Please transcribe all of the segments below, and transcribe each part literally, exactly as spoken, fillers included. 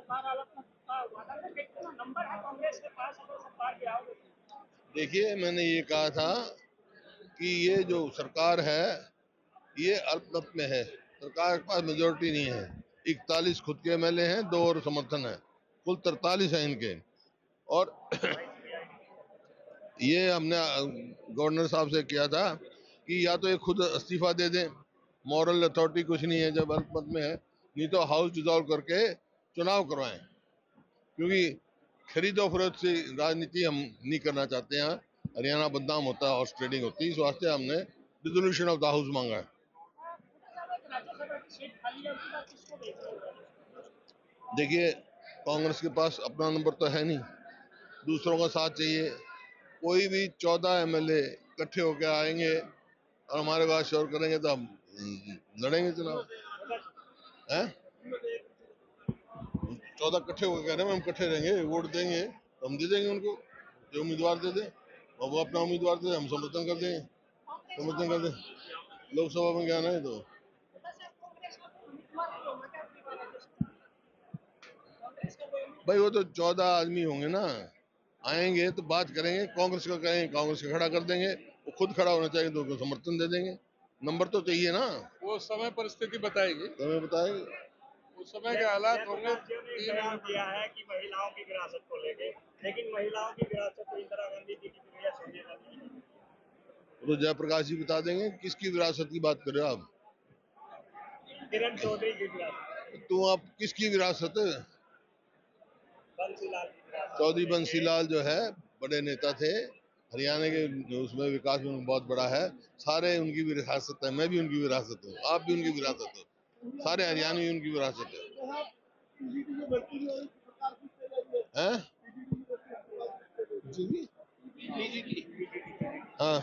देखिए, मैंने ये कहा था कि ये जो सरकार है ये अल्पमत में है, सरकार के पास मेजोरिटी नहीं है। इकतालीस खुद के एमएलए हैं, दो और समर्थन है, कुल तरतालीस है इनके। और ये हमने गवर्नर साहब से किया था कि या तो ये खुद इस्तीफा दे दें, मॉरल अथॉरिटी कुछ नहीं है जब अल्पमत में है, नहीं तो हाउस डिसॉल्व करके चुनाव करवाएं, क्योंकि खरीदो फरोख्त से राजनीति हम नहीं करना चाहते हैं। हरियाणा बदनाम होता है, हॉर्स ट्रेडिंग होती है, इस वास्ते हमने डिसोल्यूशन ऑफ द हाउस मांगा है। देखिए, कांग्रेस के पास अपना नंबर तो है नहीं, दूसरों का साथ चाहिए। कोई भी चौदह एमएलए इकट्ठे होकर आएंगे और हमारे पास शोर करेंगे तो हम लड़ेंगे चुनाव। हैं चौदह इकट्ठे होकर कह रहे हैं हम इकट्ठे रहेंगे, वोट देंगे तो हम दे देंगे उनको, जो उम्मीदवार दे दें, और वो अपना उम्मीदवार दे, हम समर्थन कर देंगे, समर्थन कर दें। लोकसभा में क्या है तो भाई वो तो चौदह आदमी होंगे ना, आएंगे तो बात करेंगे, कांग्रेस का कहेंगे कांग्रेस का खड़ा कर देंगे, वो खुद खड़ा होना चाहिए तो उनको समर्थन दे देंगे। नंबर तो चाहिए ना, वो समय परिस्थिति बताएगी, समय बताएगी, उस समय के हालात होंगे। बयान दिया है कि महिलाओं की विरासत को लेके, लेकिन महिलाओं की विरासत तो इंदिरा गांधी जी की वजह सोनिया गांधी जी, तो जयप्रकाश जी बता देंगे किसकी विरासत की बात कर रहे हो आप। किरण चौधरी की विरासत, तो आप किसकी विरासत, बंसीलाल की विरासत, चौधरी बंसीलाल जो है बड़े नेता थे हरियाणा के, उसमें विकास में बहुत बड़ा है, सारे उनकी विरासत है, मैं भी उनकी विरासत हूँ, आप भी उनकी विरासत हो, सारे हरियाणवी उनकी विरासत है। हैं? जी? हाँ,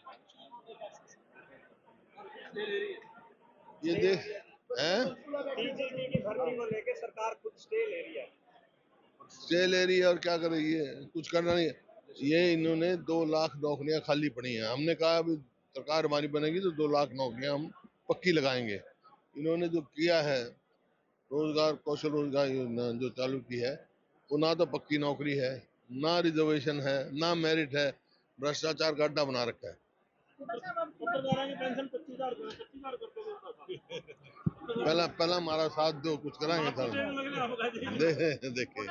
ये देख हैं, टीजीटी की भर्ती को लेके सरकार खुद स्टे ले रही है। स्टे ले रही है और क्या कर रही है, कुछ करना नहीं है। ये इन्होंने दो लाख नौकरियां खाली पड़ी हैं, हमने कहा अभी सरकार हमारी बनेगी तो दो लाख नौकरियां हम पक्की लगाएंगे। इन्होंने जो किया है रोजगार कौशल रोजगार योजना जो चालू की है, वो ना तो पक्की नौकरी है, ना रिजर्वेशन है, ना मेरिट है, भ्रष्टाचार का अड्डा बना रखा है। पहला पहला हमारा साथ दो, कुछ कराएंगे था देखे देखे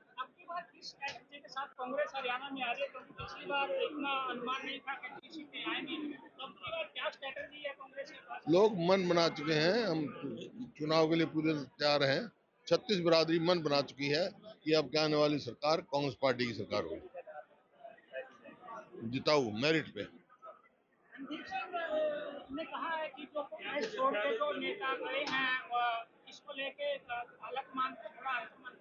के साथ कांग्रेस हरियाणा में आ रही है, क्योंकि पिछली बार इतना अनुमान नहीं था कि किसी पे आएंगे, तो अब की बार क्या स्ट्रेटजी है कांग्रेस के पास? लोग मन बना चुके हैं, हम चुनाव के लिए पूरे तैयार हैं। छत्तीस बिरादरी मन बना चुकी है कि अब क्या आने वाली सरकार कांग्रेस पार्टी की सरकार होगी, जिताऊ मेरिट पे। रणदीप सिंह ने कहा है कि जो कांग्रेस छोड़ के जो नेता गए हैं इसको लेके अलग मान थोड़ा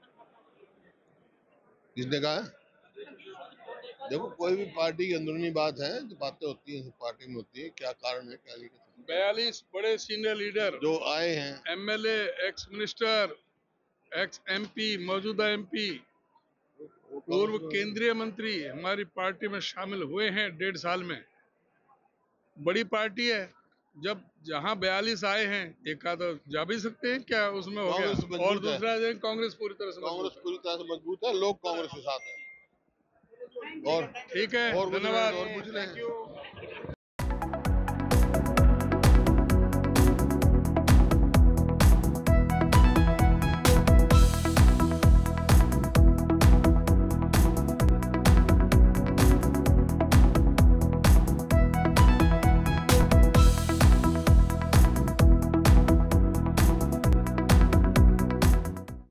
किसने कहा? देखो, कोई भी पार्टी की अंदरूनी बात है, जो बातें होती है पार्टी में होती है, क्या कारण है क्या नहीं। बयालीस बड़े सीनियर लीडर जो आए हैं, MLA, ex minister, ex MP, मौजूदा एमपी, पूर्व केंद्रीय मंत्री हमारी पार्टी में शामिल हुए हैं डेढ़ साल में। बड़ी पार्टी है, जब जहां बयालीस आए हैं एक आधा जा भी सकते हैं क्या उसमें हो गया। और दूसरा है कांग्रेस पूरी तरह से कांग्रेस पूरी तरह से मजबूत है, लोग कांग्रेस के साथ है। और ठीक है, और धन्यवाद। और पूछ लें।